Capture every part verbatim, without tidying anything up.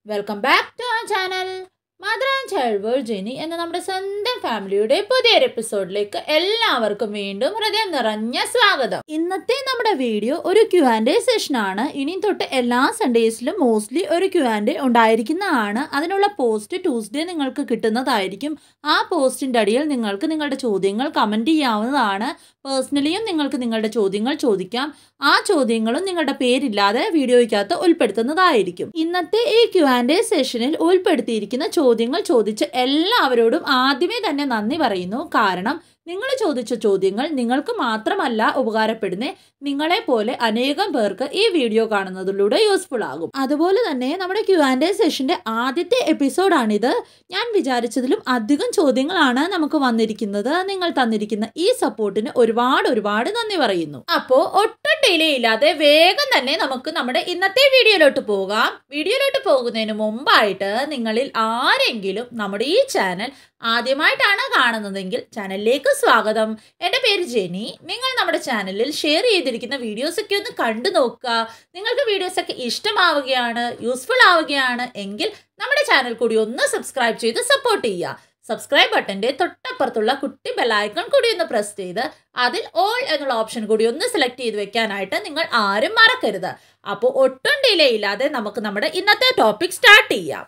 Welcome back to our channel. Motherandchildworldjeny എന്ന നമ്മുടെ സ്വന്തം ഫാമിലിയുടെ പുതിയൊരു എപ്പിസോഡിലേക്ക് എല്ലാവർക്കും വീണ്ടും ഹൃദയം നിറഞ്ഞ സ്വാഗതം. ഇന്നത്തെ നമ്മുടെ വീഡിയോ ഒരു ക്യു ആൻഡ് എ സെഷൻ ആണ്. ഇനി തൊട്ട് എല്ലാ സൺഡേസിലും മോസ്റ്റ്ലി ഒരു ക്യു ആൻഡ് എ ഉണ്ടായിരിക്കുന്നതാണ്. അതിനുള്ള പോസ്റ്റ് ട്യൂസ്ഡേ നിങ്ങൾക്ക് കിട്ടുന്നതായിരിക്കും. ആ പോസ്റ്റിൻ്റെ അടിയിൽ നിങ്ങൾക്ക് നിങ്ങളുടെ ചോദ്യങ്ങൾ കമൻറ്റ് ചെയ്യാവുന്നതാണ്. പേഴ്സണലിയും നിങ്ങൾക്ക് നിങ്ങളുടെ ചോദ്യങ്ങൾ ചോദിക്കാം. ആ ചോദ്യങ്ങളും നിങ്ങളുടെ പേരില്ലാതെ വീഡിയോയ്ക്കകത്ത് ഉൾപ്പെടുത്തുന്നതായിരിക്കും. ഇന്നത്തെ ഈ ക്യു ആൻഡ് എ സെഷനിൽ ഉൾപ്പെടുത്തിയിരിക്കുന്ന ചോദ്യങ്ങൾ ചോദിച്ച എല്ലാവരോടും ആദ്യമേ തന്നെ നന്ദി പറയുന്നു. കാരണം നിങ്ങൾ ചോദിച്ച ചോദ്യങ്ങൾ നിങ്ങൾക്ക് മാത്രമല്ല ഉപകാരപ്പെടുന്നേ, നിങ്ങളെ പോലെ അനേകം പേർക്ക് ഈ വീഡിയോ കാണുന്നതിലൂടെ യൂസ്ഫുൾ ആകും. അതുപോലെ തന്നെ നമ്മുടെ ക്യു ആൻഡ് എ സെഷന്റെ ആദ്യത്തെ എപ്പിസോഡാണിത്. ഞാൻ വിചാരിച്ചതിലും അധികം ചോദ്യങ്ങളാണ് നമുക്ക് വന്നിരിക്കുന്നത്. നിങ്ങൾ തന്നിരിക്കുന്ന ഈ സപ്പോർട്ടിന് ഒരുപാട് ഒരുപാട് നന്ദി പറയുന്നു. അപ്പോൾ ഒട്ടും ഡിലേ ഇല്ലാതെ വേഗം തന്നെ നമുക്ക് നമ്മുടെ ഇന്നത്തെ വീഡിയോയിലോട്ട് പോകാം. വീഡിയോയിലോട്ട് പോകുന്നതിന് മുമ്പായിട്ട് നിങ്ങളിൽ ആരെങ്കിലും നമ്മുടെ ഈ ചാനൽ ആദ്യമായിട്ടാണ് കാണുന്നതെങ്കിൽ ചാനലിലേക്ക് സ്വാഗതം. എൻ്റെ പേര് ജെനി. നിങ്ങൾ നമ്മുടെ ചാനലിൽ ഷെയർ ചെയ്തിരിക്കുന്ന വീഡിയോസൊക്കെ ഒന്ന് കണ്ടു നോക്കുക. നിങ്ങൾക്ക് വീഡിയോസൊക്കെ ഇഷ്ടമാവുകയാണ്, യൂസ്ഫുൾ ആവുകയാണ് എങ്കിൽ നമ്മുടെ ചാനൽ കൂടി ഒന്ന് സബ്സ്ക്രൈബ് ചെയ്ത് സപ്പോർട്ട് ചെയ്യുക. സബ്സ്ക്രൈബ് ബട്ടൻ്റെ തൊട്ടപ്പുറത്തുള്ള കുട്ടി ബെല്ലൈക്കൺ കൂടി ഒന്ന് പ്രസ് ചെയ്ത് അതിൽ ഓൾ എന്നുള്ള ഓപ്ഷൻ കൂടി ഒന്ന് സെലക്ട് ചെയ്ത് വെക്കാനായിട്ട് നിങ്ങൾ ആരും മറക്കരുത്. അപ്പോൾ ഒട്ടും ഡിലേ ഇല്ലാതെ നമുക്ക് നമ്മുടെ ഇന്നത്തെ ടോപ്പിക് സ്റ്റാർട്ട് ചെയ്യാം.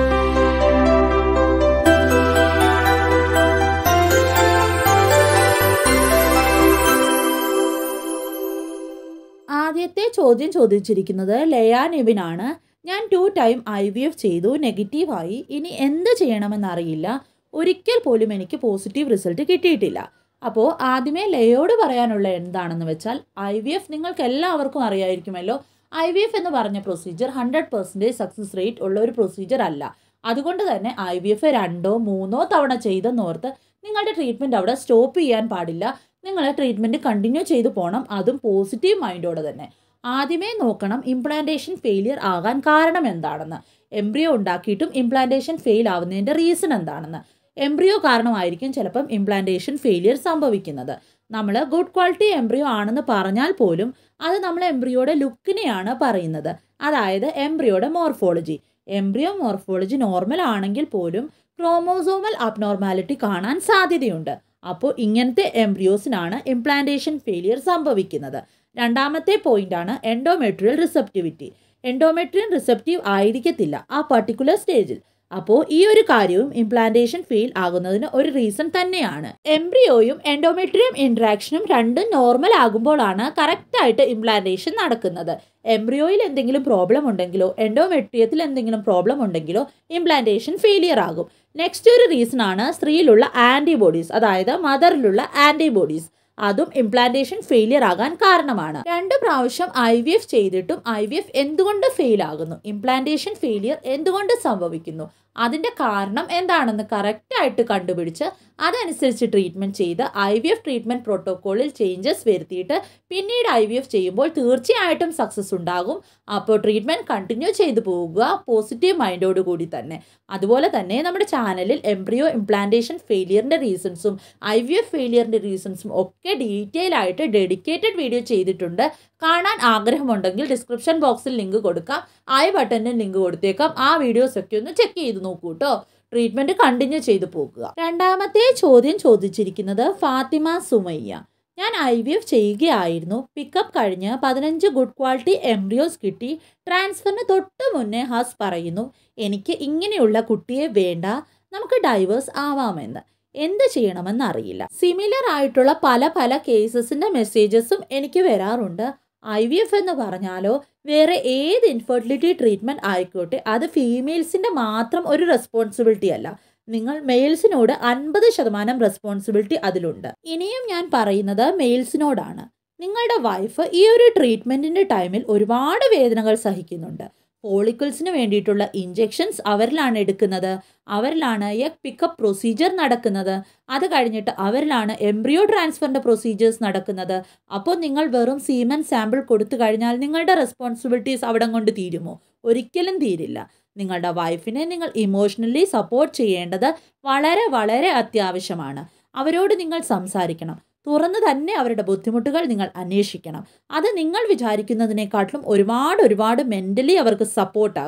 ആദ്യത്തെ ചോദ്യം ചോദിച്ചിരിക്കുന്നത് ലയ നിബിനാണ്. ഞാൻ two time I V F ചെയ്തു, നെഗറ്റീവായി. ഇനി എന്ത് ചെയ്യണമെന്നറിയില്ല. ഒരിക്കൽ പോലും എനിക്ക് പോസിറ്റീവ് റിസൾട്ട് കിട്ടിയിട്ടില്ല. അപ്പോൾ ആദ്യമേ ലയോട് പറയാനുള്ള എന്താണെന്ന് വെച്ചാൽ, ഐ വി എഫ് നിങ്ങൾക്ക് എല്ലാവർക്കും അറിയായിരിക്കുമല്ലോ. ഐ വി എഫ് എന്ന് പറഞ്ഞ procedure hundred percentage success rate ഉള്ള ഒരു പ്രൊസീജിയർ അല്ല. അതുകൊണ്ട് തന്നെ ഐ വി എഫ് രണ്ടോ മൂന്നോ തവണ ചെയ്തെന്നോർത്ത് നിങ്ങളുടെ ട്രീറ്റ്മെൻറ്റ് അവിടെ സ്റ്റോപ്പ് ചെയ്യാൻ പാടില്ല. നിങ്ങൾ ട്രീറ്റ്മെൻറ്റ് കണ്ടിന്യൂ ചെയ്തു പോകണം, അതും പോസിറ്റീവ് മൈൻഡോടെ തന്നെ. ആദ്യമേ നോക്കണം ഇംപ്ലാന്റേഷൻ ഫെയിലിയർ ആകാൻ കാരണം എന്താണെന്ന്. എംബ്രിയോ ഉണ്ടാക്കിയിട്ടും ഇംപ്ലാന്റേഷൻ ഫെയിൽ ആവുന്നതിൻ്റെ റീസൺ എന്താണെന്ന്. എംബ്രിയോ കാരണമായിരിക്കും ചിലപ്പം ഇംപ്ലാന്റേഷൻ ഫെയിലിയർ സംഭവിക്കുന്നത്. നമ്മൾ ഗുഡ് ക്വാളിറ്റി എംബ്രിയോ ആണെന്ന് പറഞ്ഞാൽ പോലും അത് നമ്മൾ എംബ്രിയോയുടെ ലുക്കിനെയാണ് പറയുന്നത്, അതായത് എംബ്രിയോയുടെ മോർഫോളജി. എംബ്രിയോ മോർഫോളജി നോർമൽ ആണെങ്കിൽ പോലും ക്രോമോസോമൽ അബ്നോർമാലിറ്റി കാണാൻ സാധ്യതയുണ്ട്. അപ്പോൾ ഇങ്ങനത്തെ എംബ്രിയോസിനാണ് ഇംപ്ലാന്റേഷൻ ഫെയിലിയർ സംഭവിക്കുന്നത്. രണ്ടാമത്തെ പോയിന്റാണ് എൻഡോമെട്രിയൽ റിസപ്റ്റിവിറ്റി. എൻഡോമെട്രിയൽ റിസപ്റ്റീവ് ആയിരിക്കത്തില്ല ആ പർട്ടിക്കുലർ സ്റ്റേജിൽ. അപ്പോൾ ഈ ഒരു കാര്യവും ഇംപ്ലാന്റേഷൻ ഫെയിൽ ആകുന്നതിന് ഒരു റീസൺ തന്നെയാണ്. എംബ്രിയോയും എൻഡോമെട്രിയം ഇൻട്രാക്ഷനും രണ്ടും നോർമൽ ആകുമ്പോഴാണ് കറക്റ്റായിട്ട് ഇംപ്ലാന്റേഷൻ നടക്കുന്നത്. എംബ്രിയോയിൽ എന്തെങ്കിലും പ്രോബ്ലം ഉണ്ടെങ്കിലോ എൻഡോമെട്രിയത്തിൽ എന്തെങ്കിലും പ്രോബ്ലം ഉണ്ടെങ്കിലോ ഇംപ്ലാന്റേഷൻ ഫെയിലിയർ ആകും. നെക്സ്റ്റ് ഒരു റീസൺ ആണ് സ്ത്രീയിലുള്ള ആൻറ്റിബോഡീസ്, അതായത് മദറിലുള്ള ആൻറ്റിബോഡീസ്. അതും ഇംപ്ലാന്റേഷൻ ഫെയിലിയർ ആകാൻ കാരണമാണ്. രണ്ട് പ്രാവശ്യം ഐ വി എഫ് ചെയ്തിട്ടും ഐ വി എഫ് എന്തുകൊണ്ട് ഫെയിൽ ആകുന്നു, ഇംപ്ലാന്റേഷൻ ഫെയിലിയർ എന്തുകൊണ്ട് സംഭവിക്കുന്നു, അതിൻ്റെ കാരണം എന്താണെന്ന് കറക്റ്റായിട്ട് കണ്ടുപിടിച്ച് അതനുസരിച്ച് ട്രീറ്റ്മെൻറ്റ് ചെയ്ത് ഐ വി എഫ് ട്രീറ്റ്മെൻറ്റ് പ്രോട്ടോക്കോളിൽ ചേഞ്ചസ് വരുത്തിയിട്ട് പിന്നീട് ഐ വി എഫ് ചെയ്യുമ്പോൾ തീർച്ചയായിട്ടും സക്സസ് ഉണ്ടാകും. അപ്പോൾ ട്രീറ്റ്മെൻറ്റ് കണ്ടിന്യൂ ചെയ്തു പോകുക പോസിറ്റീവ് മൈൻഡോട് കൂടി തന്നെ. അതുപോലെ തന്നെ നമ്മുടെ ചാനലിൽ എംബ്രിയോ ഇംപ്ലാന്റേഷൻ ഫെയിലിയറിൻ്റെ റീസൺസും ഐ വി എഫ് ഫെയിലിയറിൻ്റെ റീസൺസും ഒക്കെ ഡീറ്റെയിൽ ആയിട്ട് ഡെഡിക്കേറ്റഡ് വീഡിയോ ചെയ്തിട്ടുണ്ട്. കാണാൻ ആഗ്രഹമുണ്ടെങ്കിൽ ഡിസ്ക്രിപ്ഷൻ ബോക്സിൽ ലിങ്ക് കൊടുക്കാം, ഐ ബട്ടണിൽ ലിങ്ക് കൊടുത്തേക്കാം. ആ വീഡിയോസൊക്കെ ഒന്ന് ചെക്ക് ചെയ്ത് നോക്കൂ കേട്ടോ. ട്രീറ്റ്മെൻറ്റ് കണ്ടിന്യൂ ചെയ്തു പോകുക. രണ്ടാമത്തെ ചോദ്യം ചോദിച്ചിരിക്കുന്നത് ഫാത്തിമ സുമയ്യ. ഞാൻ ഐ വി എഫ് ചെയ്യുകയായിരുന്നു. പിക്കപ്പ് കഴിഞ്ഞ് പതിനഞ്ച് ഗുഡ് ക്വാളിറ്റി എംബ്രിയോസ് കിട്ടി. ട്രാൻസ്ഫറിന് തൊട്ട് മുന്നേ ഹസ് പറയുന്നു എനിക്ക് ഇങ്ങനെയുള്ള കുട്ടിയെ വേണ്ട, നമുക്ക് ഡൈവേഴ്സ് ആവാമെന്ന്. എന്ത് ചെയ്യണമെന്ന് അറിയില്ല. സിമിലർ ആയിട്ടുള്ള പല പല കേസസിൻ്റെ മെസ്സേജസും എനിക്ക് വരാറുണ്ട്. ഐ വി എഫ് എന്ന് പറഞ്ഞാലോ വേറെ ഏത് ഇൻഫെർട്ടിലിറ്റി ട്രീറ്റ്മെൻറ്റ് ആയിക്കോട്ടെ, അത് ഫീമെയിൽസിൻ്റെ മാത്രം ഒരു റെസ്പോൺസിബിലിറ്റി അല്ല. നിങ്ങൾ മെയിൽസിനോട് അൻപത് ശതമാനം റെസ്പോൺസിബിലിറ്റി അതിലുണ്ട്. ഇനിയും ഞാൻ പറയുന്നത് മെയിൽസിനോടാണ്. നിങ്ങളുടെ വൈഫ് ഈ ഒരു ട്രീറ്റ്മെൻറ്റിൻ്റെ ടൈമിൽ ഒരുപാട് വേദനകൾ സഹിക്കുന്നുണ്ട്. ഫോളിക്കിൾസിന് വേണ്ടിയിട്ടുള്ള ഇഞ്ചെക്ഷൻസ് അവരിലാണ് എടുക്കുന്നത്, അവരിലാണ് എഗ് പിക്കപ്പ് പ്രൊസീജിയർ നടക്കുന്നത്, അത് കഴിഞ്ഞിട്ട് അവരിലാണ് എംബ്രിയോ ട്രാൻസ്ഫറിൻ്റെ പ്രൊസീജിയേഴ്സ് നടക്കുന്നത്. അപ്പോൾ നിങ്ങൾ വെറും സീമൻ സാമ്പിൾ കൊടുത്തു കഴിഞ്ഞാൽ നിങ്ങളുടെ റെസ്പോൺസിബിലിറ്റീസ് അവിടെ കൊണ്ട് തീരുമോ? ഒരിക്കലും തീരില്ല. നിങ്ങളുടെ വൈഫിനെ നിങ്ങൾ ഇമോഷണലി സപ്പോർട്ട് ചെയ്യേണ്ടത് വളരെ വളരെ അത്യാവശ്യമാണ്. അവരോട് നിങ്ങൾ സംസാരിക്കണം. തുറന്നു തന്നെ അവരുടെ ബുദ്ധിമുട്ടുകൾ നിങ്ങൾ അന്വേഷിക്കണം. അത് നിങ്ങൾ വിചാരിക്കുന്നതിനെക്കാട്ടിലും ഒരുപാട് ഒരുപാട് മെൻ്റലി അവർക്ക് സപ്പോർട്ടാകും.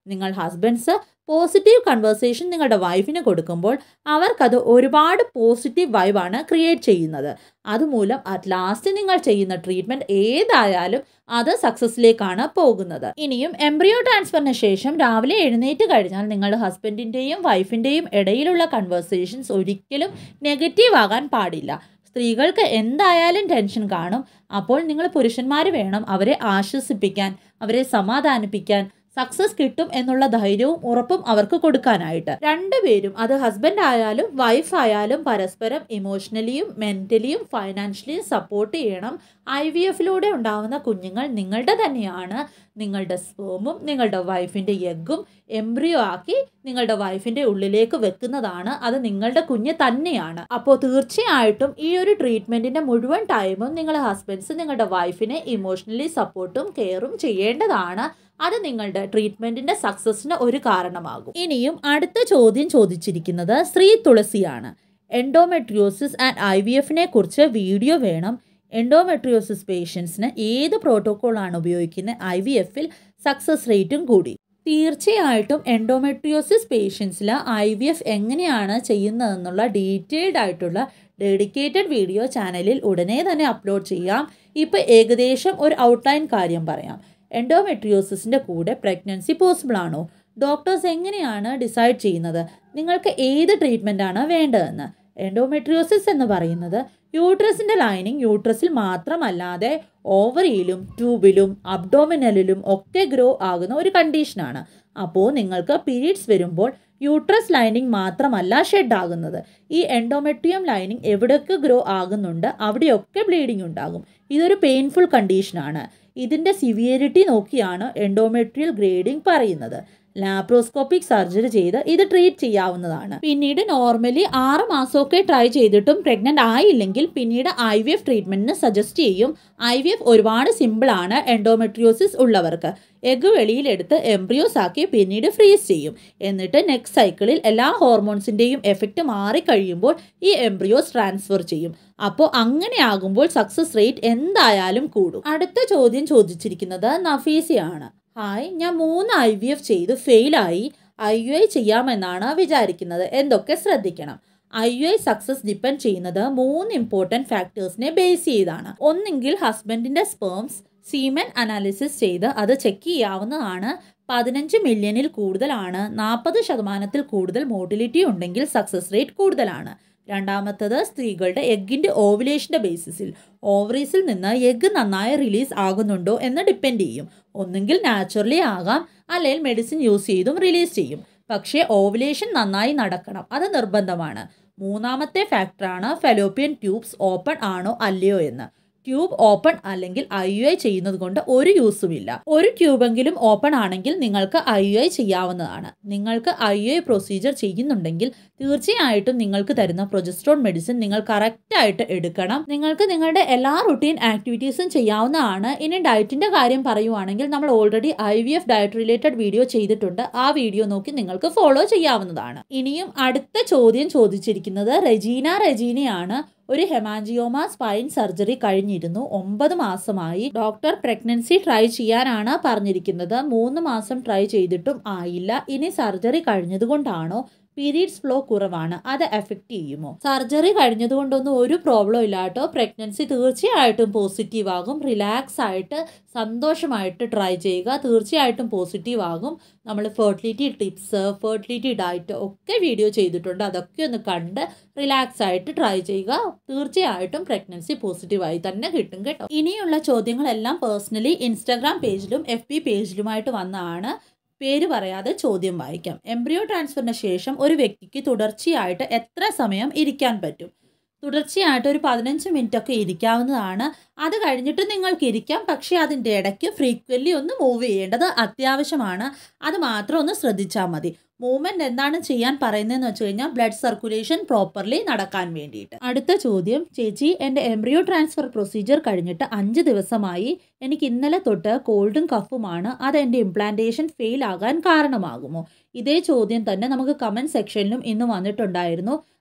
നിങ്ങൾ ഹസ്ബൻഡ്സ് പോസിറ്റീവ് കൺവേഴ്സേഷൻ നിങ്ങളുടെ വൈഫിന് കൊടുക്കുമ്പോൾ അവർക്കത് ഒരുപാട് പോസിറ്റീവ് വൈബാണ് ക്രിയേറ്റ് ചെയ്യുന്നത്. അതുമൂലം അറ്റ് ലാസ്റ്റ് നിങ്ങൾ ചെയ്യുന്ന ട്രീറ്റ്മെൻറ്റ് ഏതായാലും അത് സക്സസ്സിലേക്കാണ് പോകുന്നത്. ഇനിയും എംബ്രിയോ ട്രാൻസ്ഫറിന് ശേഷം രാവിലെ എഴുന്നേറ്റ് കഴിഞ്ഞാൽ നിങ്ങളുടെ ഹസ്ബൻഡിൻ്റെയും വൈഫിൻ്റെയും ഇടയിലുള്ള കൺവേഴ്സേഷൻസ് ഒരിക്കലും നെഗറ്റീവ് ആകാൻ പാടില്ല. സ്ത്രീകൾക്ക് എന്തായാലും ടെൻഷൻ കാണും. അപ്പോൾ നിങ്ങൾ പുരുഷന്മാർ വേണം അവരെ ആശ്വസിപ്പിക്കാൻ, അവരെ സമാധാനിപ്പിക്കാൻ, സക്സസ് കിട്ടും എന്നുള്ള ധൈര്യവും ഉറപ്പും അവർക്ക് കൊടുക്കാനായിട്ട്. രണ്ടുപേരും, അത് ഹസ്ബൻഡ് ആയാലും വൈഫ് ആയാലും, പരസ്പരം ഇമോഷണലിയും മെൻ്റലിയും ഫൈനാൻഷ്യലിയും സപ്പോർട്ട് ചെയ്യണം. ഐ വി എഫിലൂടെ ഉണ്ടാകുന്ന കുഞ്ഞുങ്ങൾ നിങ്ങളുടെ തന്നെയാണ്. നിങ്ങളുടെ സ്പേമും നിങ്ങളുടെ വൈഫിൻ്റെ എഗ്ഗും എംബ്രിയോ ആക്കി നിങ്ങളുടെ വൈഫിൻ്റെ ഉള്ളിലേക്ക് വെക്കുന്നതാണ്. അത് നിങ്ങളുടെ കുഞ്ഞ് തന്നെയാണ്. അപ്പോൾ തീർച്ചയായിട്ടും ഈ ഒരു ട്രീറ്റ്മെൻറ്റിൻ്റെ മുഴുവൻ ടൈമും നിങ്ങൾ ഹസ്ബൻഡ്സ് നിങ്ങളുടെ വൈഫിനെ ഇമോഷണലി സപ്പോർട്ടും കെയറും ചെയ്യേണ്ടതാണ്. അത് നിങ്ങളുടെ ട്രീറ്റ്മെൻറ്റിൻ്റെ സക്സസ്സിന് ഒരു കാരണമാകും. ഇനിയും അടുത്ത ചോദ്യം ചോദിച്ചിരിക്കുന്നത് ശ്രീ തുളസിയാണ്. എൻഡോമെട്രിയോസിസ് ആൻഡ് ഐ വി എഫിനെ കുറിച്ച് വീഡിയോ വേണം. എൻഡോമെട്രിയോസിസ് പേഷ്യൻസിന് ഏത് പ്രോട്ടോക്കോളാണ് ഉപയോഗിക്കുന്നത്? ഐ വി എഫിൽ സക്സസ് റേറ്റും കൂടി. തീർച്ചയായിട്ടും എൻഡോമെട്രിയോസിസ് പേഷ്യൻസിൽ ഐ വി എഫ് എങ്ങനെയാണ് ചെയ്യുന്നതെന്നുള്ള ഡീറ്റെയിൽഡ് ആയിട്ടുള്ള ഡെഡിക്കേറ്റഡ് വീഡിയോ ചാനലിൽ ഉടനെ തന്നെ അപ്ലോഡ് ചെയ്യാം. ഇപ്പോൾ ഏകദേശം ഒരു ഔട്ട്ലൈൻ കാര്യം പറയാം. എൻഡോമെട്രിയോസിസിൻ്റെ കൂടെ പ്രഗ്നൻസി പോസിബിൾ ആണോ? ഡോക്ടേഴ്സ് എങ്ങനെയാണ് ഡിസൈഡ് ചെയ്യുന്നത് നിങ്ങൾക്ക് ഏത് ട്രീറ്റ്മെൻറ്റാണ് വേണ്ടതെന്ന്? എൻഡോമെട്രിയോസിസ് എന്ന് പറയുന്നത് യൂട്രസിൻ്റെ ലൈനിങ് യൂട്രസിൽ മാത്രമല്ലാതെ ഓവറിയിലും ട്യൂബിലും അബ്ഡോമിനലിലും ഒക്കെ ഗ്രോ ആകുന്ന ഒരു കണ്ടീഷനാണ്. അപ്പോൾ നിങ്ങൾക്ക് പീരീഡ്സ് വരുമ്പോൾ യൂട്രസ് ലൈനിങ് മാത്രമല്ല ഷെഡ് ആകുന്നത്. ഈ എൻഡോമെട്രിയം ലൈനിങ് എവിടെയൊക്കെ ഗ്രോ ആകുന്നുണ്ട് അവിടെയൊക്കെ ബ്ലീഡിങ് ഉണ്ടാകും. ഇതൊരു പെയിൻഫുൾ കണ്ടീഷനാണ്. ഇതിൻ്റെ സിവിയറിറ്റി നോക്കിയാണ് എൻഡോമെട്രിയൽ ഗ്രേഡിംഗ് പറയുന്നത്. ലാപ്രോസ്കോപ്പിക് സർജറി ചെയ്ത് ഇത് ട്രീറ്റ് ചെയ്യാവുന്നതാണ്. പിന്നീട് നോർമലി ആറ് മാസമൊക്കെ ട്രൈ ചെയ്തിട്ടും പ്രഗ്നൻ്റ് ആയില്ലെങ്കിൽ പിന്നീട് ഐ വി എഫ് ട്രീറ്റ്മെൻറ്റിന് സജസ്റ്റ് ചെയ്യും. ഐ വി എഫ് ഒരുപാട് സിമ്പിളാണ്. എൻഡോമെട്രിയോസിസ് ഉള്ളവർക്ക് എഗ് വെളിയിലെടുത്ത് എംബ്രിയോസ് ആക്കി പിന്നീട് ഫ്രീസ് ചെയ്യും. എന്നിട്ട് നെക്സ്റ്റ് സൈക്കിളിൽ എല്ലാ ഹോർമോൺസിൻ്റെയും എഫക്റ്റ് മാറിക്കഴിയുമ്പോൾ ഈ എംബ്രിയോസ് ട്രാൻസ്ഫർ ചെയ്യും. അപ്പോൾ അങ്ങനെ ആകുമ്പോൾ സക്സസ് റേറ്റ് എന്തായാലും കൂടും. അടുത്ത ചോദ്യം ചോദിച്ചിരിക്കുന്നത് നഫീസയാണ്. ഹായ്, ഞാൻ മൂന്ന് ഐ വി എഫ് ചെയ്ത് ഫെയിലായി. ഐ യു ഐ ചെയ്യാമെന്നാണ് വിചാരിക്കുന്നത്. എന്തൊക്കെ ശ്രദ്ധിക്കണം? I U I success depend ചെയ്യുന്നത് മൂന്ന് ഇമ്പോർട്ടൻറ്റ് ഫാക്ടേഴ്സിനെ ബേസ് ചെയ്താണ്. ഒന്നെങ്കിൽ ഹസ്ബൻഡിൻ്റെ സ്പേംസ് സീമൻ അനാലിസിസ് ചെയ്ത് അത് ചെക്ക് ചെയ്യാവുന്നതാണ്. പതിനഞ്ച് മില്യണിൽ കൂടുതലാണ്, നാൽപ്പത് ശതമാനത്തിൽ കൂടുതൽ മോട്ടിലിറ്റി ഉണ്ടെങ്കിൽ സക്സസ് റേറ്റ് കൂടുതലാണ്. രണ്ടാമത്തത് സ്ത്രീകളുടെ എഗ്ഗിൻ്റെ ഓവുലേഷൻ്റെ ബേസിസിൽ ഓവറീസിൽ നിന്ന് എഗ്ഗ് നന്നായി റിലീസ് ആകുന്നുണ്ടോ എന്ന് ഡിപ്പെൻഡ് ചെയ്യും. ഒന്നുകിൽ നാച്ചുറലി ആകാം, അല്ലെങ്കിൽ മെഡിസിൻ യൂസ് ചെയ്തും റിലീസ് ചെയ്യും. പക്ഷേ ഓവുലേഷൻ നന്നായി നടക്കണം, അത് നിർബന്ധമാണ്. മൂന്നാമത്തെ ഫാക്ടറാണ് ഫെലോപ്പിയൻ ട്യൂബ്സ് ഓപ്പൺ ആണോ അല്ലയോ എന്ന്. ട്യൂബ് ഓപ്പൺ അല്ലെങ്കിൽ ഐ യു ഐ ചെയ്യുന്നത് കൊണ്ട് ഒരു യൂസുമില്ല. ഒരു ട്യൂബെങ്കിലും ഓപ്പൺ ആണെങ്കിൽ നിങ്ങൾക്ക് ഐ യു ഐ ചെയ്യാവുന്നതാണ്. നിങ്ങൾക്ക് ഐ യു ഐ പ്രൊസീജിയർ ചെയ്യുന്നുണ്ടെങ്കിൽ തീർച്ചയായിട്ടും നിങ്ങൾക്ക് തരുന്ന പ്രൊജസ്ട്രോൺ മെഡിസിൻ നിങ്ങൾ കറക്റ്റായിട്ട് എടുക്കണം. നിങ്ങൾക്ക് നിങ്ങളുടെ എല്ലാ റുട്ടീൻ ആക്ടിവിറ്റീസും ചെയ്യാവുന്നതാണ്. ഇനി ഡയറ്റിൻ്റെ കാര്യം പറയുവാണെങ്കിൽ നമ്മൾ already I V F diet related video ചെയ്തിട്ടുണ്ട്. ആ വീഡിയോ നോക്കി നിങ്ങൾക്ക് ഫോളോ ചെയ്യാവുന്നതാണ്. ഇനിയും അടുത്ത ചോദ്യം ചോദിച്ചിരിക്കുന്നത് റെജീന റെജീനയാണ്. ഒരു ഹെമാൻജിയോമ സ്പൈൻ സർജറി കഴിഞ്ഞിരുന്നു. ഒമ്പത് മാസമായി. ഡോക്ടർ പ്രഗ്നൻസി ട്രൈ ചെയ്യാനാണ് പറഞ്ഞിരിക്കുന്നത്. മൂന്ന് മാസം ട്രൈ ചെയ്തിട്ടും ആയില്ല. ഇനി സർജറി കഴിഞ്ഞതുകൊണ്ടാണോ? പീരീഡ്സ് ഫ്ലോ കുറവാണ്, അത് എഫക്റ്റ് ചെയ്യുമോ? സർജറി കഴിഞ്ഞതുകൊണ്ടൊന്നും ഒരു പ്രോബ്ലം ഇല്ല കേട്ടോ. പ്രഗ്നൻസി തീർച്ചയായിട്ടും പോസിറ്റീവ് ആകും. റിലാക്സ് ആയിട്ട് സന്തോഷമായിട്ട് ട്രൈ ചെയ്യുക, തീർച്ചയായിട്ടും പോസിറ്റീവ് ആകും. നമ്മൾ ഫെർട്ടിലിറ്റി ടിപ്സ്, ഫെർട്ടിലിറ്റി ഡയറ്റ് ഒക്കെ വീഡിയോ ചെയ്തിട്ടുണ്ട്. അതൊക്കെ ഒന്ന് കണ്ട് റിലാക്സ് ആയിട്ട് ട്രൈ ചെയ്യുക. തീർച്ചയായിട്ടും പ്രഗ്നൻസി പോസിറ്റീവായി തന്നെ കിട്ടും കേട്ടോ. ഇനിയുള്ള ചോദ്യങ്ങളെല്ലാം പേഴ്സണലി ഇൻസ്റ്റാഗ്രാം പേജിലും എഫ് ബി പേജിലുമായിട്ട് വന്നതാണ്. പേര് പറയാതെ ചോദ്യം വായിക്കാം. എംബ്രിയോ ട്രാൻസ്ഫറിന് ശേഷം ഒരു വ്യക്തിക്ക് തുടർച്ചയായിട്ട് എത്ര സമയം ഇരിക്കാൻ പറ്റും? തുടർച്ചയായിട്ട് ഒരു പതിനഞ്ച് മിനിറ്റ് ഒക്കെ ഇരിക്കാവുന്നതാണ്. അത് കഴിഞ്ഞിട്ട് നിങ്ങൾക്ക് ഇരിക്കാം, പക്ഷേ അതിൻ്റെ ഇടയ്ക്ക് ഫ്രീക്വൻ്റ്ലി ഒന്ന് മൂവ് ചെയ്യേണ്ടത് അത്യാവശ്യമാണ്. അത് മാത്രം ഒന്ന് ശ്രദ്ധിച്ചാൽ മതി. മൂവ്മെൻറ്റ് എന്താണ് ചെയ്യാൻ പറയുന്നതെന്ന് വെച്ച് കഴിഞ്ഞാൽ ബ്ലഡ് സർക്കുലേഷൻ പ്രോപ്പർലി നടക്കാൻ വേണ്ടിയിട്ട്. അടുത്ത ചോദ്യം, ചേച്ചി എൻ്റെ എംബ്രിയോ ട്രാൻസ്ഫർ പ്രൊസീജിയർ കഴിഞ്ഞിട്ട് അഞ്ച് ദിവസമായി. എനിക്ക് ഇന്നലെ തൊട്ട് കോൾഡും കഫുമാണ്. അത് എൻ്റെ ഇംപ്ലാന്റേഷൻ ഫെയിൽ ആകാൻ കാരണമാകുമോ? ഇതേ ചോദ്യം തന്നെ നമുക്ക് കമൻറ്റ് സെക്ഷനിലും ഇന്ന് വന്നിട്ടുണ്ടായിരുന്നു.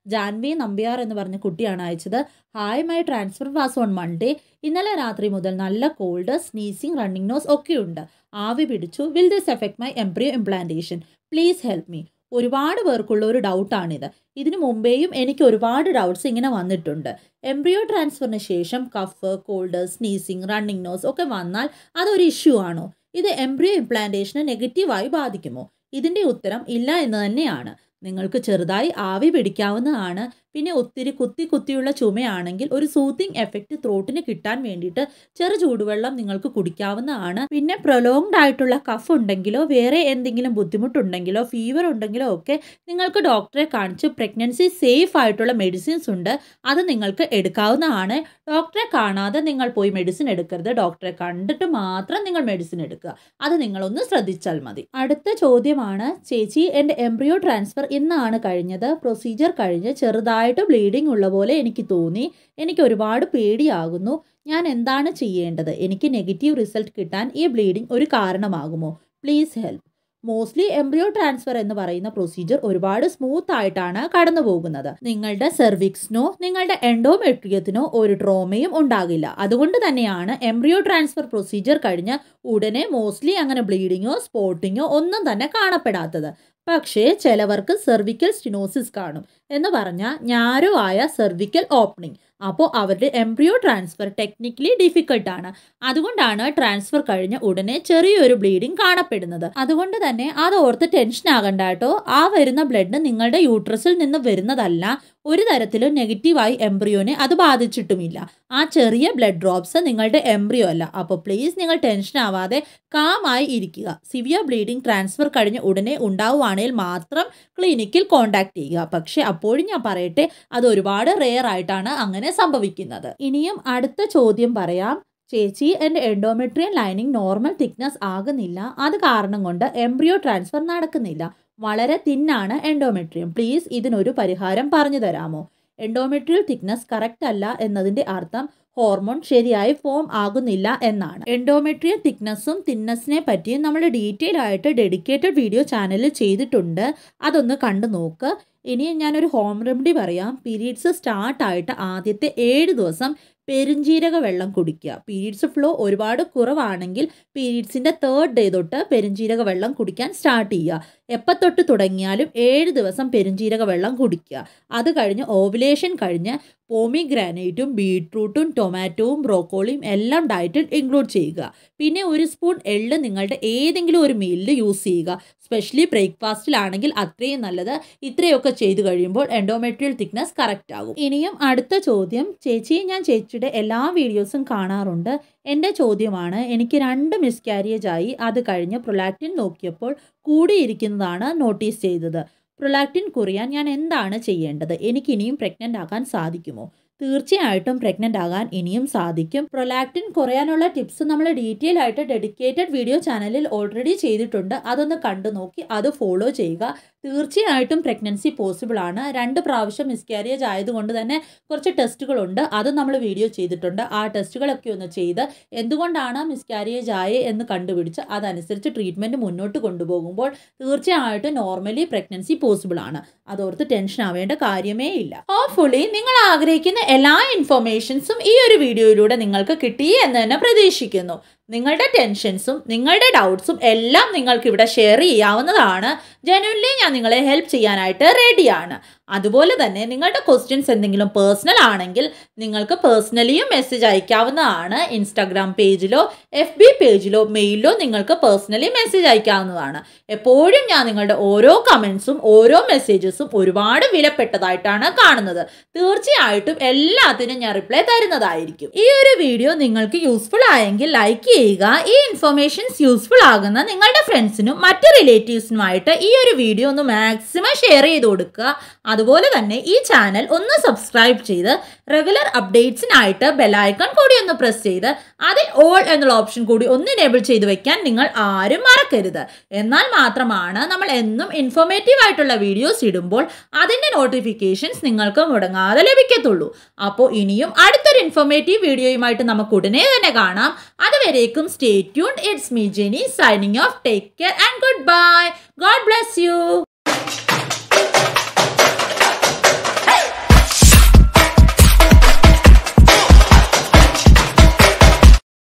ജാൻവി നമ്പ്യാർ എന്ന് പറഞ്ഞ കുട്ടിയാണ് അയച്ചത്. Hi, my transfer was on Monday. ഇന്നലെ രാത്രി മുതൽ നല്ല കോൾഡ്, സ്നീസിങ്, റണ്ണിങ് നോസ് ഒക്കെ ഉണ്ട്. ആവി പിടിച്ചു. Will this effect my embryo implantation? Please help me. ഒരുപാട് പേർക്കുള്ള ഒരു ഡൗട്ടാണിത്. ഇതിനു മുമ്പേയും എനിക്ക് ഒരുപാട് ഡൗട്ട്സ് ഇങ്ങനെ വന്നിട്ടുണ്ട്. എംബ്രിയോ ട്രാൻസ്ഫറിന് ശേഷം cough, cold, sneezing, running nose ഒക്കെ വന്നാൽ അതൊരു ഇഷ്യൂ ആണോ? ഇത് എംബ്രിയോ ഇംപ്ലാന്റേഷനെ നെഗറ്റീവായി ബാധിക്കുമോ? ഇതിൻ്റെ ഉത്തരം ഇല്ല എന്ന് തന്നെയാണ്. നിങ്ങൾക്ക് ചെറുതായി ആവി പിടിക്കാവുന്നതാണ്. പിന്നെ ഒത്തിരി കുത്തി കുത്തിയുള്ള ചുമയാണെങ്കിൽ ഒരു സൂത്തിങ് എഫക്റ്റ് ത്രോട്ടിന് കിട്ടാൻ വേണ്ടിയിട്ട് ചെറു ചൂടുവെള്ളം നിങ്ങൾക്ക് കുടിക്കാവുന്നതാണ്. പിന്നെ പ്രൊലോങ്ഡ് ആയിട്ടുള്ള കഫ് ഉണ്ടെങ്കിലോ വേറെ എന്തെങ്കിലും ബുദ്ധിമുട്ടുണ്ടെങ്കിലോ ഫീവർ ഉണ്ടെങ്കിലോ ഒക്കെ നിങ്ങൾക്ക് ഡോക്ടറെ കാണിച്ച് പ്രഗ്നൻസി സേഫ് ആയിട്ടുള്ള മെഡിസിൻസ് ഉണ്ട്, അത് നിങ്ങൾക്ക് എടുക്കാവുന്നതാണ്. ഡോക്ടറെ കാണാതെ നിങ്ങൾ പോയി മെഡിസിൻ എടുക്കരുത്. ഡോക്ടറെ കണ്ടിട്ട് മാത്രം നിങ്ങൾ മെഡിസിൻ എടുക്കുക. അത് നിങ്ങളൊന്ന് ശ്രദ്ധിച്ചാൽ മതി. അടുത്ത ചോദ്യമാണ്, ചേച്ചി എൻ്റെ എംബ്രിയോ ട്രാൻസ്ഫർ ഇന്നാണ് കഴിഞ്ഞത്. പ്രൊസീജിയർ കഴിഞ്ഞ് ചെറുതായി ബ്ലീഡിംഗ് ഉള്ള പോലെ എനിക്ക് തോന്നി. എനിക്ക് ഒരുപാട് പേടിയാകുന്നു. ഞാൻ എന്താണ് ചെയ്യേണ്ടത്? എനിക്ക് നെഗറ്റീവ് റിസൾട്ട് കിട്ടാൻ ഈ ബ്ലീഡിംഗ് ഒരു കാരണമാകുമോ? Please help. Mostly embryo transfer എന്ന് പറയുന്ന പ്രൊസീജിയർ ഒരുപാട് സ്മൂത്ത് ആയിട്ടാണ് കടന്നു പോകുന്നത്. നിങ്ങളുടെ സെർവിക്സിനോ നിങ്ങളുടെ എൻഡോമെട്രിയത്തിനോ ഒരു ട്രോമയും ഉണ്ടാകില്ല. അതുകൊണ്ട് തന്നെയാണ് എംബ്രിയോ ട്രാൻസ്ഫർ പ്രൊസീജിയർ കഴിഞ്ഞ് ഉടനെ മോസ്റ്റ്ലി അങ്ങനെ ബ്ലീഡിങ്ങോ സ്പോട്ടിങ്ങോ ഒന്നും തന്നെ കാണപ്പെടാത്തത്. പക്ഷേ ചിലവർക്ക് സെർവിക്കൽ സ്റ്റിനോസിസ് കാണും, എന്ന് പറഞ്ഞാൽ ഞാരോ ആയ സെർവിക്കൽ ഓപ്പണിംഗ്. അപ്പോൾ അവരുടെ എംബ്രിയോ ട്രാൻസ്ഫർ ടെക്നിക്കലി ഡിഫിക്കൽട്ടാണ്. അതുകൊണ്ടാണ് ട്രാൻസ്ഫർ കഴിഞ്ഞ ഉടനെ ചെറിയൊരു ബ്ലീഡിംഗ് കാണപ്പെടുന്നത്. അതുകൊണ്ട് തന്നെ അത് ഓർത്ത് ടെൻഷൻ ആകണ്ട കേട്ടോ. ആ വരുന്ന ബ്ലഡ് നിങ്ങളുടെ യൂട്രസിൽ നിന്ന് വരുന്നതല്ല. ഒരു തരത്തിലും നെഗറ്റീവായി എംബ്രിയോനെ അത് ബാധിച്ചിട്ടുമില്ല. ആ ചെറിയ ബ്ലഡ് ഡ്രോപ്സ് നിങ്ങളുടെ എംബ്രിയോ അല്ല. അപ്പോൾ പ്ലീസ് നിങ്ങൾ ടെൻഷൻ ആവാതെ കാമായി ഇരിക്കുക. സിവിയർ ബ്ലീഡിംഗ് ട്രാൻസ്ഫർ കഴിഞ്ഞ് ഉടനെ ഉണ്ടാവുകയാണെങ്കിൽ മാത്രം ക്ലിനിക്കിൽ കോൺടാക്ട് ചെയ്യുക. പക്ഷെ അപ്പോഴും ഞാൻ പറയട്ടെ, അത് ഒരുപാട് റെയർ ആയിട്ടാണ് അങ്ങനെ സംഭവിക്കുന്നത്. ഇനിയും അടുത്ത ചോദ്യം പറയാം. ചേച്ചി, എൻ്റെ എൻഡോമെട്രിയൽ ലൈനിങ് നോർമൽ തിക്നെസ് ആകുന്നില്ല. അത് കാരണം കൊണ്ട് എംബ്രിയോ ട്രാൻസ്ഫർ നടക്കുന്നില്ല. വളരെ തിന്നാണ് എൻഡോമെട്രിയം. പ്ലീസ് ഇതിനൊരു പരിഹാരം പറഞ്ഞു തരാമോ? എൻഡോമെട്രിയൽ തിക്നെസ് കറക്റ്റ് അല്ല എന്നതിൻ്റെ അർത്ഥം ഹോർമോൺ ശരിയായി ഫോം ആകുന്നില്ല എന്നാണ്. എൻഡോമെട്രിയൽ തിക്നെസ്സും തിന്നസിനെ പറ്റിയും നമ്മൾ ഡീറ്റെയിൽ ആയിട്ട് ഡെഡിക്കേറ്റഡ് വീഡിയോ ചാനലിൽ ചെയ്തിട്ടുണ്ട്. അതൊന്ന് കണ്ടു നോക്ക്. ഇനി ഞാനൊരു ഹോം റെമഡി പറയാം. പീരീഡ്സ് സ്റ്റാർട്ടായിട്ട് ആദ്യത്തെ ഏഴ് ദിവസം പെരുംജീരക വെള്ളം കുടിക്കുക. പീരീഡ്സ് ഫ്ലോ ഒരുപാട് കുറവാണെങ്കിൽ പീരീഡ്സിൻ്റെ തേർഡ് ഡേ തൊട്ട് പെരുംജീരക വെള്ളം കുടിക്കാൻ സ്റ്റാർട്ട് ചെയ്യുക. എപ്പോൾ തൊട്ട് തുടങ്ങിയാലും ഏഴ് ദിവസം പെരുംജീരക വെള്ളം കുടിക്കുക. അത് കഴിഞ്ഞ് ഓവുലേഷൻ കഴിഞ്ഞ് പോമിഗ്രാനൈറ്റും ബീട്രൂട്ടും ടൊമാറ്റോവും ബ്രോക്കോളിയും എല്ലാം ഡയറ്റിൽ ഇൻക്ലൂഡ് ചെയ്യുക. പിന്നെ ഒരു സ്പൂൺ എള്ള് നിങ്ങളുടെ ഏതെങ്കിലും ഒരു മീലിൽ യൂസ് ചെയ്യുക. സ്പെഷ്യലി ബ്രേക്ക്ഫാസ്റ്റിലാണെങ്കിൽ അത്രയും നല്ലത്. ഇത്രയൊക്കെ ചെയ്തു കഴിയുമ്പോൾ എൻഡോമെട്രിയൽ തിക്നെസ് കറക്റ്റ് ആകും. ഇനിയും അടുത്ത ചോദ്യം, ചേച്ചി ഞാൻ ചേച്ചിയുടെ എല്ലാ വീഡിയോസും കാണാറുണ്ട്. എൻ്റെ ചോദ്യമാണ്, എനിക്ക് രണ്ട് മിസ്കാരിയേജ് ആയി. അത് കഴിഞ്ഞ് പ്രൊലാക്റ്റിൻ നോക്കിയപ്പോൾ കൂടിയിരിക്കുന്നതാണ് നോട്ടീസ് ചെയ്തത്. പ്രൊലാക്റ്റിൻ കുറയാൻ ഞാൻ എന്താണ് ചെയ്യേണ്ടത്? എനിക്ക് ഇനിയും പ്രഗ്നൻ്റ് ആകാൻ സാധിക്കുമോ? തീർച്ചയായിട്ടും പ്രഗ്നൻ്റ് ആകാൻ ഇനിയും സാധിക്കും. പ്രൊലാക്റ്റിൻ കുറയാനുള്ള ടിപ്സ് നമ്മൾ ഡീറ്റെയിൽ ആയിട്ട് ഡെഡിക്കേറ്റഡ് വീഡിയോ ചാനലിൽ ഓൾറെഡി ചെയ്തിട്ടുണ്ട്. അതൊന്ന് കണ്ടു നോക്കി അത് ഫോളോ ചെയ്യുക. തീർച്ചയായിട്ടും പ്രഗ്നൻസി പോസിബിൾ ആണ്. രണ്ട് പ്രാവശ്യം മിസ്കാരിയേജ് ആയതുകൊണ്ട് തന്നെ കുറച്ച് ടെസ്റ്റുകളുണ്ട്. അത് നമ്മൾ വീഡിയോ ചെയ്തിട്ടുണ്ട്. ആ ടെസ്റ്റുകളൊക്കെ ഒന്ന് ചെയ്ത് എന്തുകൊണ്ടാണ് മിസ്കാരിയേജ് ആയേ എന്ന് കണ്ടുപിടിച്ച് അതനുസരിച്ച് ട്രീറ്റ്മെൻറ്റ് മുന്നോട്ട് കൊണ്ടുപോകുമ്പോൾ തീർച്ചയായിട്ടും നോർമലി പ്രഗ്നൻസി പോസിബിൾ ആണ്. അതോർത്ത് ടെൻഷൻ ആവേണ്ട കാര്യമേ ഇല്ല. ഹോപ്പ്ഫുള്ളി നിങ്ങൾ ആഗ്രഹിക്കുന്ന എല്ലാ ഇൻഫർമേഷൻസും ഈ ഒരു വീഡിയോയിലൂടെ നിങ്ങൾക്ക് കിട്ടി എന്ന് തന്നെ പ്രതീക്ഷിക്കുന്നു. നിങ്ങളുടെ ടെൻഷൻസും നിങ്ങളുടെ ഡൗട്ട്സും എല്ലാം നിങ്ങൾക്ക് ഇവിടെ ഷെയർ ചെയ്യാവുന്നതാണ്. ജെന്യുൻലി ഞാൻ നിങ്ങളെ ഹെൽപ്പ് ചെയ്യാനായിട്ട് റെഡിയാണ്. അതുപോലെ തന്നെ നിങ്ങളുടെ ക്വസ്റ്റ്യൻസ് എന്തെങ്കിലും പേഴ്സണൽ ആണെങ്കിൽ നിങ്ങൾക്ക് പേഴ്സണലിയും മെസ്സേജ് അയക്കാവുന്നതാണ്. ഇൻസ്റ്റാഗ്രാം പേജിലോ എഫ് ബി പേജിലോ മെയിലിലോ നിങ്ങൾക്ക് പേഴ്സണലി മെസ്സേജ് അയക്കാവുന്നതാണ്. എപ്പോഴും ഞാൻ നിങ്ങളുടെ ഓരോ കമൻസും ഓരോ മെസ്സേജസും ഒരുപാട് വിലപ്പെട്ടതായിട്ടാണ് കാണുന്നത്. തീർച്ചയായിട്ടും എല്ലാത്തിനും ഞാൻ റിപ്ലൈ തരുന്നതായിരിക്കും. ഈ ഒരു വീഡിയോ നിങ്ങൾക്ക് യൂസ്ഫുൾ ആയെങ്കിൽ ലൈക്ക് ചെയ്യുക. ഈ ഇൻഫർമേഷൻസ് യൂസ്ഫുൾ ആകുന്ന നിങ്ങളുടെ ഫ്രണ്ട്സിനും മറ്റ് റിലേറ്റീവ്സിനുമായിട്ട് ഈ ഒരു വീഡിയോ ഒന്ന് മാക്സിമം ഷെയർ ചെയ്ത് കൊടുക്കുക. അതുപോലെ തന്നെ ഈ ചാനൽ ഒന്ന് സബ്സ്ക്രൈബ് ചെയ്ത് റെഗുലർ അപ്ഡേറ്റ്സിനായിട്ട് ബെല്ലൈക്കൺ കൂടി ഒന്ന് പ്രസ് ചെയ്ത് അതിൽ ഓൾ എന്നുള്ള ഓപ്ഷൻ കൂടി ഒന്ന് എനേബിൾ ചെയ്ത് വെക്കാൻ നിങ്ങൾ ആരും മറക്കരുത്. എന്നാൽ മാത്രമാണ് നമ്മൾ എന്നും ഇൻഫോർമേറ്റീവ് ആയിട്ടുള്ള വീഡിയോസ് ഇടുമ്പോൾ അതിൻ്റെ നോട്ടിഫിക്കേഷൻസ് നിങ്ങൾക്ക് മുടങ്ങാതെ ലഭിക്കത്തുള്ളൂ. അപ്പോൾ ഇനിയും അടുത്തൊരു ഇൻഫോർമേറ്റീവ് വീഡിയോയുമായിട്ട് നമുക്ക് ഉടനെ തന്നെ കാണാം. അതുവരേക്കും stay tuned. It's me Jenny signing off. Take care and good bye. God bless U.